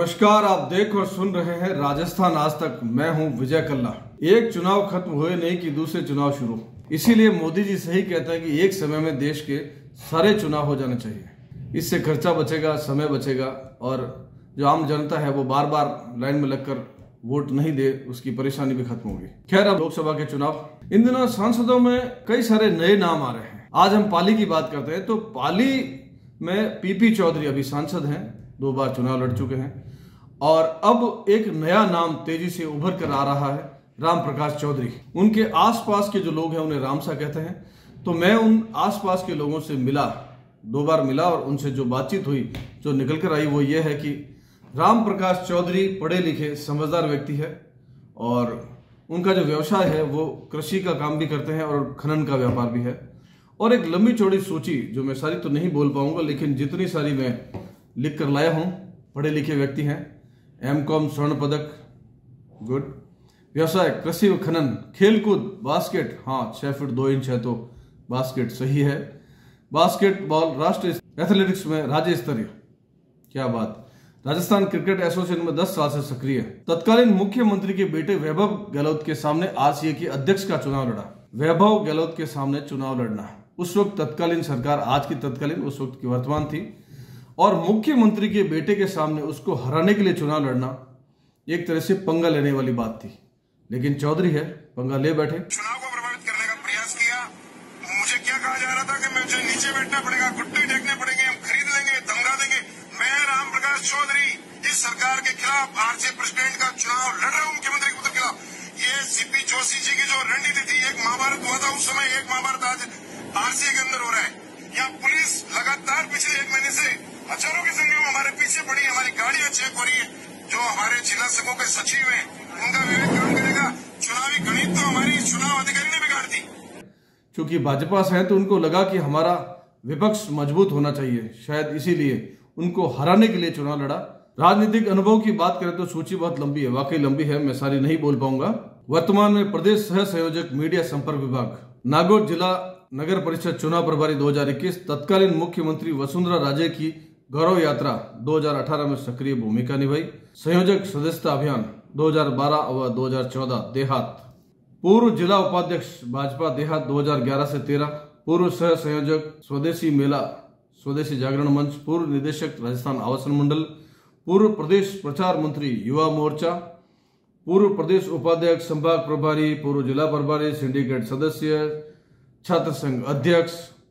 नमस्कार, आप देख और सुन रहे हैं राजस्थान आज तक। मैं हूं विजय कल्ला। एक चुनाव खत्म हुए नहीं कि दूसरे चुनाव शुरू। इसीलिए मोदी जी सही कहते हैं कि एक समय में देश के सारे चुनाव हो जाने चाहिए। इससे खर्चा बचेगा, समय बचेगा और जो आम जनता है वो बार बार लाइन में लगकर वोट नहीं दे, उसकी परेशानी भी खत्म होगी। खैर, अब लोकसभा के चुनाव, इन दिनों सांसदों में कई सारे नए नाम आ रहे हैं। आज हम पाली की बात करते हैं तो पाली में पीपी चौधरी अभी सांसद हैं, 2 बार चुनाव लड़ चुके हैं। और अब एक नया नाम तेजी से उभर कर आ रहा है, राम प्रकाश चौधरी। उनके आसपास के जो लोग हैं उन्हें रामसा कहते हैं। तो मैं उन आसपास के लोगों से मिला, 2 बार मिला और उनसे जो बातचीत हुई, जो निकल कर आई वो ये है कि राम प्रकाश चौधरी पढ़े लिखे समझदार व्यक्ति है और उनका जो व्यवसाय है वो कृषि का काम भी करते हैं और खनन का व्यापार भी है। और एक लंबी चौड़ी सूची, जो मैं सारी तो नहीं बोल पाऊंगा लेकिन जितनी सारी मैं लिख कर लाया हूं। पढ़े लिखे व्यक्ति हैं, एमकॉम स्वर्ण पदक, गुड। व्यवसाय कृषि व खनन, खेलकूद बास्केट, हाँ 6 फीट 2 इंच है तो बास्केट सही है। बास्केटबॉल राष्ट्रीय एथलेटिक्स में राज्य स्तरीय, क्या बात। राजस्थान क्रिकेट एसोसिएशन में 10 साल से सक्रिय। तत्कालीन मुख्यमंत्री के बेटे वैभव गहलोत के सामने आरसीए के अध्यक्ष का चुनाव लड़ा। वैभव गहलोत के सामने चुनाव लड़ना, उस वक्त तत्कालीन सरकार, आज की तत्कालीन, उस वक्त की वर्तमान थी, और मुख्यमंत्री के बेटे के सामने उसको हराने के लिए चुनाव लड़ना एक तरह से पंगा लेने वाली बात थी। लेकिन चौधरी है, पंगा ले बैठे। चुनाव को प्रभावित करने का प्रयास किया। मुझे क्या कहा जा रहा था कि मुझे नीचे बैठना पड़ेगा, घुट्टे टेकने पड़ेंगे, हम खरीद लेंगे, दंगा देंगे। मैं राम प्रकाश चौधरी इस सरकार के खिलाफ आरसीए प्रेसिडेंट का चुनाव लड़ रहा हूँ, मुख्यमंत्री के पुत्र के खिलाफ। ये सीपी जोशी जी की जो रणनीति थी, एक महाभारत हुआ था उस समय, एक महाभारत आज आरसीए के अंदर हो रहा है। यहाँ पुलिस लगातार पिछले 1 महीने से हजारों की संख्या में हमारे पीछे पड़ी, हमारी गाड़ियां चेक हो रही है। जो हमारे जिला संघों के सचिव हैं, उनका विवेक काम करेगा। चुनावी गणित तो हमारी चुनाव अधिकारी ने बिगाड़ दी। चूंकि भाजपा से है तो उनको लगा कि हमारा विपक्ष मजबूत होना चाहिए, शायद इसीलिए उनको हराने के लिए चुनाव लड़ा। राजनीतिक अनुभव की बात करें तो सूची बहुत लंबी है, वाकई लंबी है, मैं सारी नहीं बोल पाऊंगा। वर्तमान में प्रदेश सह संयोजक मीडिया संपर्क विभाग, नागौर जिला नगर परिषद चुनाव प्रभारी 2021, तत्कालीन मुख्यमंत्री वसुंधरा राजे की गौरव यात्रा 2018 में सक्रिय भूमिका निभाई। संयोजक सदस्यता अभियान 2012 व 2014, देहात। पूर्व जिला उपाध्यक्ष भाजपा देहात 2011 से 13। पूर्व सह संयोजक स्वदेशी मेला, स्वदेशी जागरण मंच। पूर्व निदेशक राजस्थान आवासन मंडल। पूर्व प्रदेश प्रचार मंत्री युवा मोर्चा। पूर्व प्रदेश उपाध्यक्ष, संभाग प्रभारी, पूर्व जिला प्रभारी, सिंडिकेट सदस्य, छात्र संघ अध्यक्ष,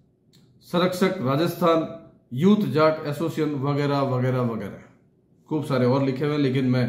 संरक्षक राजस्थान यूथ जाट एसोसिएशन वगैरह वगैरह वगैरह। खूब सारे और लिखे हुए, लेकिन मैं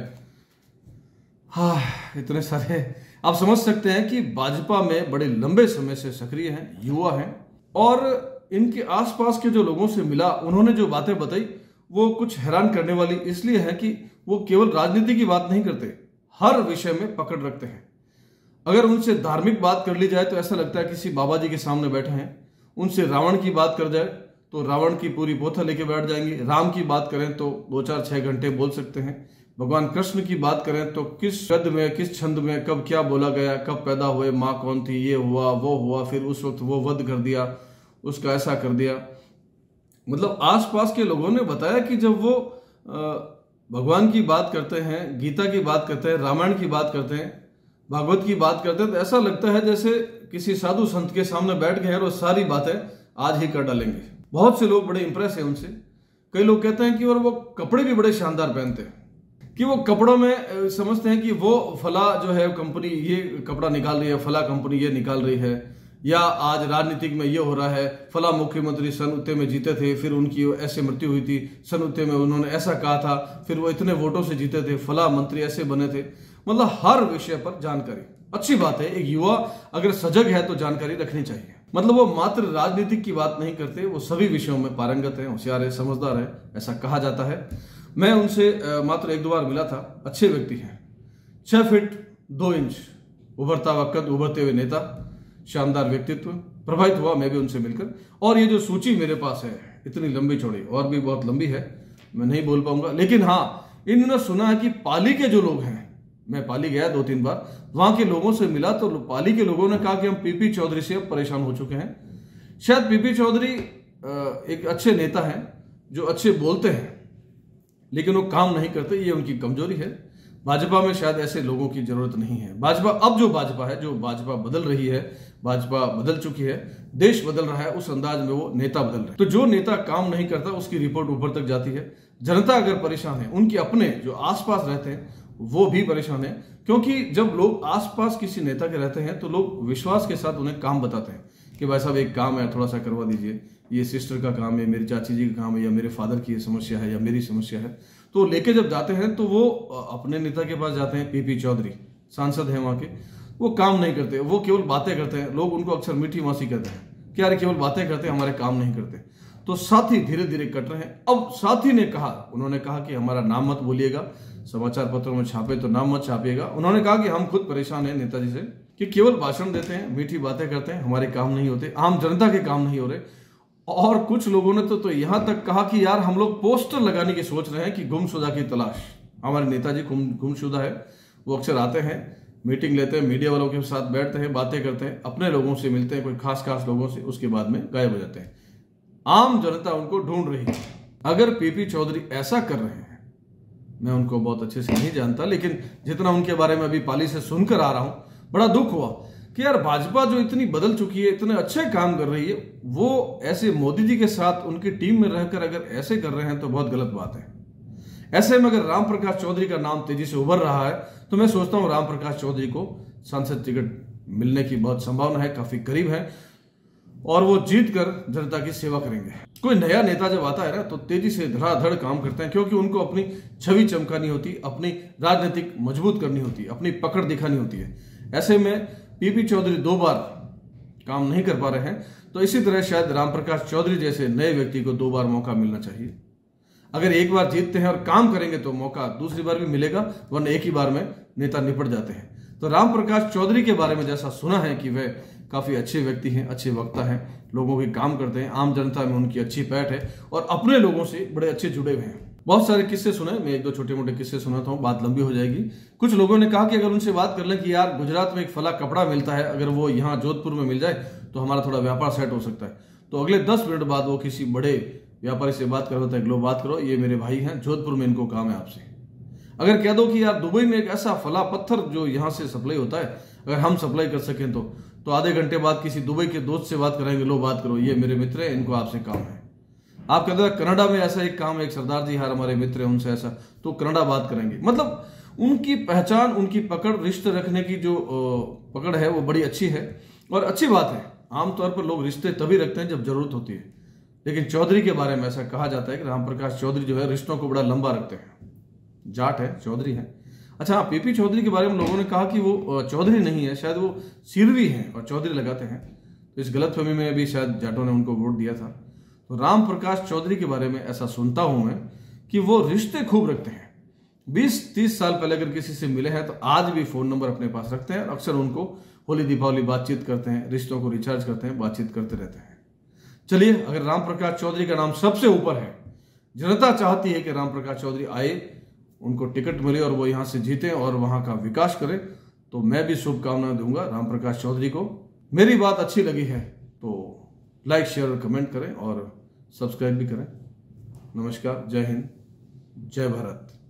इतने सारे आप समझ सकते हैं कि भाजपा में बड़े लंबे समय से सक्रिय हैं, युवा हैं। और इनके आसपास के जो लोगों से मिला, उन्होंने जो बातें बताई वो कुछ हैरान करने वाली इसलिए है कि वो केवल राजनीति की बात नहीं करते, हर विषय में पकड़ रखते हैं। अगर उनसे धार्मिक बात कर ली जाए तो ऐसा लगता है किसी बाबा जी के सामने बैठे हैं। उनसे रावण की बात कर जाए तो रावण की पूरी पोथा लेके बैठ जाएंगे। राम की बात करें तो 2-4-6 घंटे बोल सकते हैं। भगवान कृष्ण की बात करें तो किस पद में, किस छंद में, कब क्या बोला गया, कब पैदा हुए, माँ कौन थी, ये हुआ वो हुआ, फिर उस वक्त वो वध कर दिया, उसका ऐसा कर दिया। मतलब आसपास के लोगों ने बताया कि जब वो भगवान की बात करते हैं, गीता की बात करते हैं, रामायण की बात करते हैं, भागवत की बात करते हैं, तो ऐसा लगता है जैसे किसी साधु संत के सामने बैठ गए और सारी बातें आज ही कर डालेंगे। बहुत से लोग बड़े इंप्रेस हैं उनसे। कई लोग कहते हैं कि और वो कपड़े भी बड़े शानदार पहनते हैं, कि वो कपड़ों में समझते हैं कि वो फला जो है कंपनी ये कपड़ा निकाल रही है, फला कंपनी ये निकाल रही है, या आज राजनीतिक में ये हो रहा है, फला मुख्यमंत्री सन उतने में जीते थे, फिर उनकी ऐसे मृत्यु हुई थी, सन उतने में उन्होंने ऐसा कहा था, फिर वो इतने वोटों से जीते थे, फला मंत्री ऐसे बने थे। मतलब हर विषय पर जानकारी, अच्छी बात है। एक युवा अगर सजग है तो जानकारी रखनी चाहिए। मतलब वो मात्र राजनीतिक की बात नहीं करते, वो सभी विषयों में पारंगत है, होशियार है, समझदार है, ऐसा कहा जाता है। मैं उनसे मात्र 1-2 बार मिला था। अच्छे व्यक्ति हैं, 6 फीट 2 इंच, उभरता हुआ कद, उभरते हुए नेता, शानदार व्यक्तित्व। प्रभावित हुआ मैं भी उनसे मिलकर। और ये जो सूची मेरे पास है इतनी लंबी चौड़ी, और भी बहुत लंबी है, मैं नहीं बोल पाऊंगा। लेकिन हाँ, इन दिनों सुना है कि पाली के जो लोग हैं, मैं पाली गया 2-3 बार, वहां के लोगों से मिला तो पाली के लोगों ने कहा कि हम पीपी चौधरी से अब परेशान हो चुके हैं। शायद पीपी चौधरी एक अच्छे नेता हैं जो अच्छे बोलते हैं, लेकिन वो काम नहीं करते, ये उनकी कमजोरी है। भाजपा में शायद ऐसे लोगों की जरूरत नहीं है। भाजपा अब जो भाजपा है, जो भाजपा बदल रही है, भाजपा बदल चुकी है, देश बदल रहा है, उस अंदाज में वो नेता बदल रहे हैं। तो जो नेता काम नहीं करता उसकी रिपोर्ट ऊपर तक जाती है। जनता अगर परेशान है, उनके अपने जो आसपास रहते हैं वो भी परेशान है, क्योंकि जब लोग आसपास किसी नेता के रहते हैं तो लोग विश्वास के साथ उन्हें काम बताते हैं कि भाई साहब एक काम है, थोड़ा सा करवा दीजिए, ये सिस्टर का काम है, मेरी चाची जी का काम है, या मेरे फादर की ये समस्या है, या मेरी समस्या है। तो लेके जब जाते हैं तो वो अपने नेता के पास जाते हैं, पीपी चौधरी सांसद हैं वहां के, वो काम नहीं करते, वो केवल बातें करते हैं। लोग उनको अक्सर मीठी मासी कहते हैं कि यार केवल बातें करते हैं, हमारे काम नहीं करते। तो साथी धीरे धीरे कट रहे हैं। अब साथी ने कहा, उन्होंने कहा कि हमारा नाम मत बोलिएगा, समाचार पत्रों में छापे तो नाम मत छापिएगा। उन्होंने कहा कि हम खुद परेशान हैं नेताजी से कि केवल भाषण देते हैं, मीठी बातें करते हैं, हमारे काम नहीं होते, आम जनता के काम नहीं हो रहे। और कुछ लोगों ने तो यहां तक कहा कि यार हम लोग पोस्टर लगाने की सोच रहे हैं कि गुमशुदा की तलाश। हमारे नेताजी गुमशुदा है, वो अक्सर आते हैं, मीटिंग लेते हैं, मीडिया वालों के साथ बैठते हैं, बातें करते हैं, अपने लोगों से मिलते हैं, कोई खास लोगों से, उसके बाद में गायब हो जाते हैं। आम जनता उनको ढूंढ रही है। अगर पीपी चौधरी ऐसा कर रहे हैं, मैं उनको बहुत अच्छे से नहीं जानता, लेकिन जितना उनके बारे में अभी पाली से सुनकर आ रहा हूं, बड़ा दुख हुआ कि यार भाजपा जो इतनी बदल चुकी है, इतने अच्छे काम कर रही है, वो ऐसे मोदी जी के साथ उनकी टीम में रहकर अगर ऐसे कर रहे हैं तो बहुत गलत बात है। ऐसे में अगर राम प्रकाश चौधरी का नाम तेजी से उभर रहा है तो मैं सोचता हूं राम प्रकाश चौधरी को सांसद टिकट मिलने की बहुत संभावना है, काफी करीब है, और वो जीत कर जनता की सेवा करेंगे। कोई नया नेता जब आता है ना तो तेजी से धड़ाधड़ काम करते हैं, क्योंकि उनको अपनी छवि चमकानी होती, अपनी राजनीतिक मजबूत करनी होती, अपनी पकड़ दिखानी होती है। ऐसे में पीपी चौधरी 2 बार काम नहीं कर पा रहे हैं, तो इसी तरह शायद राम प्रकाश चौधरी जैसे नए व्यक्ति को 2 बार मौका मिलना चाहिए। अगर एक बार जीतते हैं और काम करेंगे तो मौका दूसरी बार भी मिलेगा, वरना एक ही बार में नेता निपट जाते हैं। तो राम प्रकाश चौधरी के बारे में जैसा सुना है कि वह काफी अच्छे व्यक्ति हैं, अच्छे वक्ता हैं, लोगों के काम करते हैं, आम जनता में उनकी अच्छी पैठ है और अपने लोगों से बड़े अच्छे जुड़े हुए हैं। बहुत सारे किस्से सुने, मैं 1-2 छोटे मोटे किस्से सुनाता हूँ, बात लंबी हो जाएगी। कुछ लोगों ने कहा कि अगर उनसे बात कर लें कि यार गुजरात में एक फला कपड़ा मिलता है, अगर वो यहाँ जोधपुर में मिल जाए तो हमारा थोड़ा व्यापार सेट हो सकता है। तो अगले 10 मिनट बाद वो किसी बड़े व्यापारी से बात करवाता है, लो बात करो, ये मेरे भाई हैं, जोधपुर में इनको काम है आपसे। अगर कह दो कि यार दुबई में एक ऐसा फला पत्थर जो यहाँ से सप्लाई होता है, अगर हम सप्लाई कर सकें तो आधे घंटे बाद किसी दुबई के दोस्त से बात कराएंगे, लो बात करो, ये मेरे मित्र हैं, इनको आपसे काम है। आप कहते हैं कनाडा में ऐसा एक काम है, एक सरदार जी यार हमारे मित्र हैं, उनसे ऐसा, तो कनाडा बात करेंगे। मतलब उनकी पहचान, उनकी पकड़, रिश्ते रखने की जो पकड़ है वो बड़ी अच्छी है और अच्छी बात है। आमतौर पर लोग रिश्ते तभी रखते हैं जब जरूरत होती है, लेकिन चौधरी के बारे में ऐसा कहा जाता है कि राम प्रकाश चौधरी जो है रिश्तों को बड़ा लंबा रखते हैं। जाट है, चौधरी है। अच्छा हाँ, पीपी चौधरी के बारे में लोगों ने कहा कि वो चौधरी नहीं है, शायद वो सिरवी हैं और चौधरी लगाते हैं। तो इस गलतफहमी में भी शायद जाटों ने उनको वोट दिया था। तो राम प्रकाश चौधरी के बारे में ऐसा सुनता हूं मैं कि वो रिश्ते खूब रखते हैं। 20-30 साल पहले अगर किसी से मिले हैं तो आज भी फोन नंबर अपने पास रखते हैं, अक्सर उनको होली दीपावली बातचीत करते हैं, रिश्तों को रिचार्ज करते हैं, बातचीत करते रहते हैं। चलिए, अगर राम प्रकाश चौधरी का नाम सबसे ऊपर है, जनता चाहती है कि राम प्रकाश चौधरी आए, उनको टिकट मिले और वो यहां से जीते और वहां का विकास करें, तो मैं भी शुभकामनाएं दूंगा राम प्रकाश चौधरी को। मेरी बात अच्छी लगी है तो लाइक, शेयर और कमेंट करें और सब्सक्राइब भी करें। नमस्कार, जय हिंद, जय भारत।